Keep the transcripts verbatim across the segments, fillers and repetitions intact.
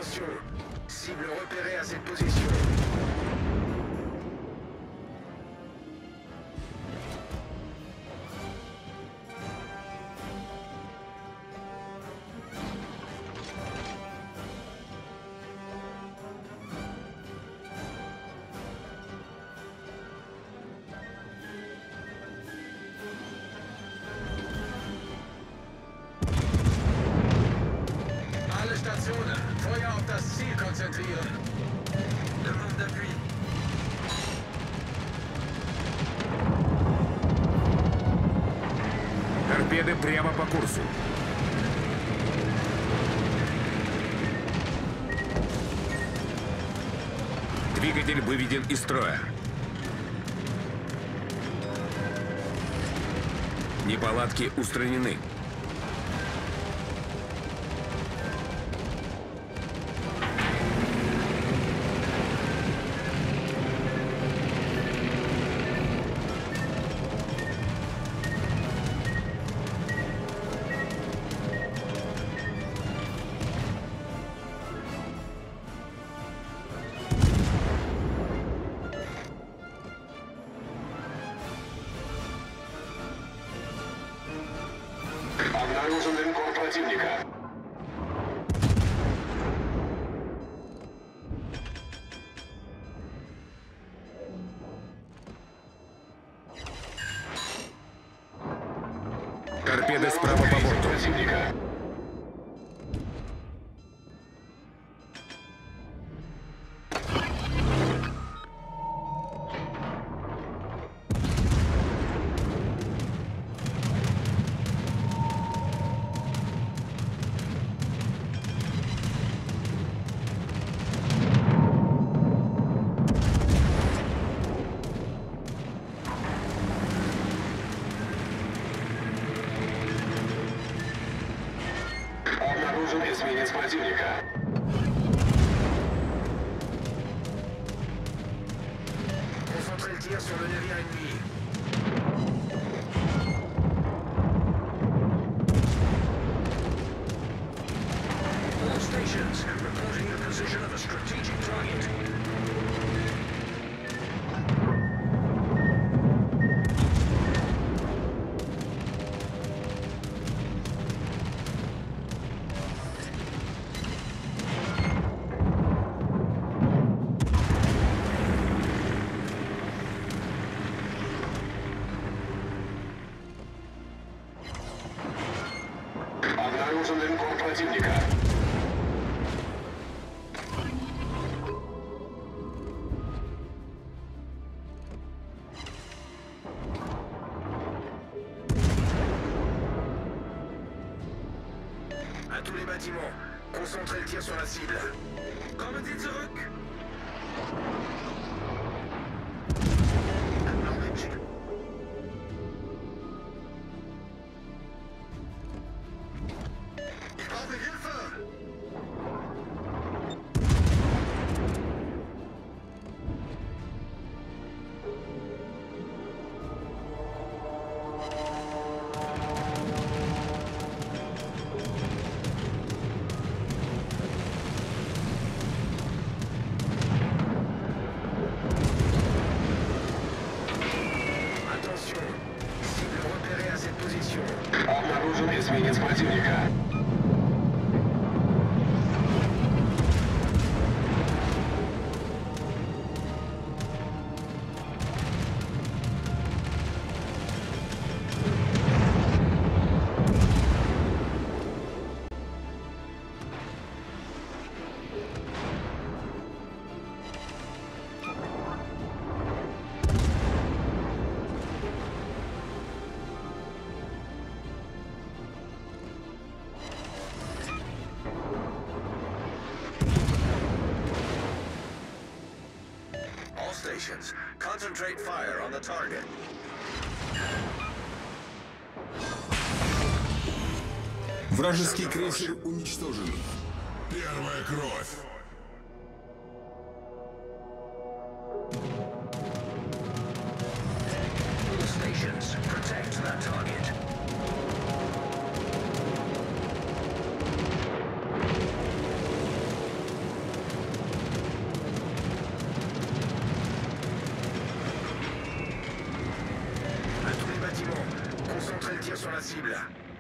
Attention, cible repérée à cette position. Stationen, Feuer auf das Ziel konzentrieren. Demande d'appui. Торпеды прямо по курсу. Двигатель выведен из строя. Неполадки устранены. Обнаружен линкор противника. Торпеды справа по борту. Противника. Обнаружен эсминец противника. Concentrez le tir sur le navire ennemi. All stations, reporting the position of a strategic target. Обнаружен линкор противника. À tous les bâtiments, concentrez le tir sur la cible. Kommen Sie zurück! Acknowledged. Ich brauche Hilfe! Attention, cible repérée à cette position. Обнаружен эсминец противника. All stations, concentrate fire on the target. Вражеский крейсер уничтожен. Первая кровь. All stations, protect that target. cible.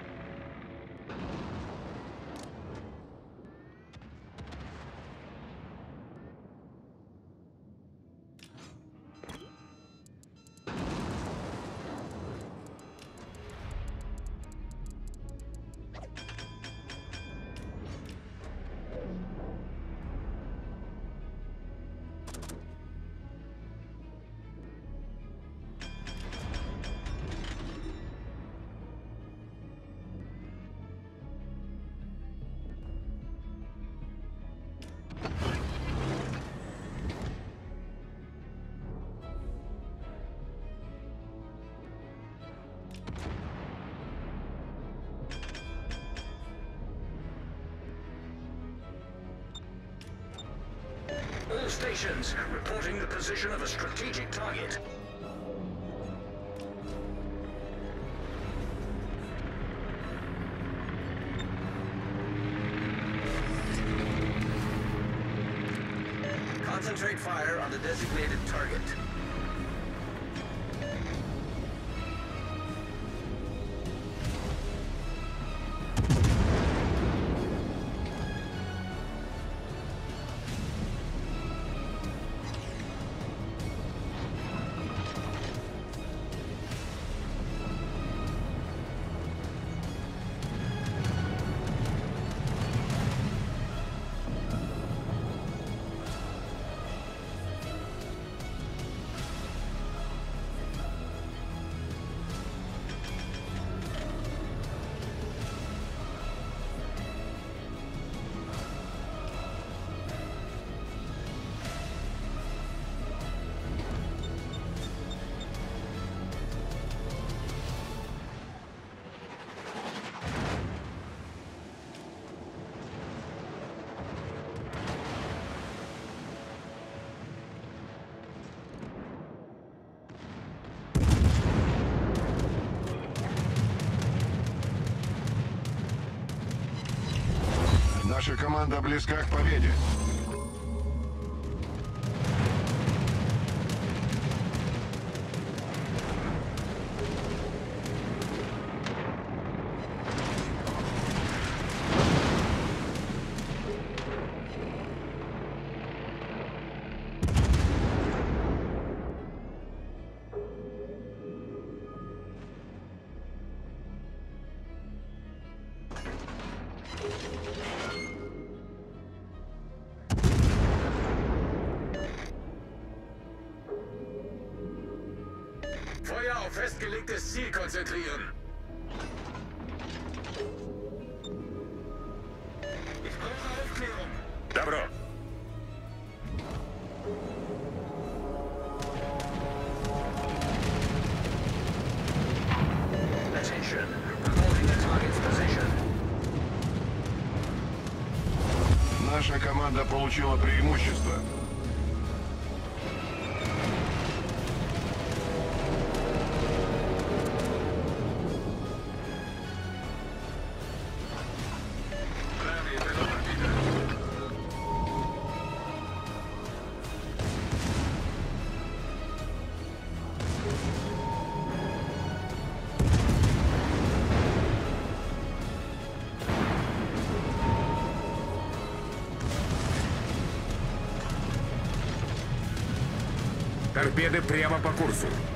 All stations reporting the position of a strategic target. Concentrate fire on the designated target. Наша команда близка к победе. Feuer auf festgelegtes Ziel konzentrieren. Ich brauche Aufklärung. Добро. Attention. Reporting the target's position. Наша команда получила преимущество. Торпеды прямо по курсу.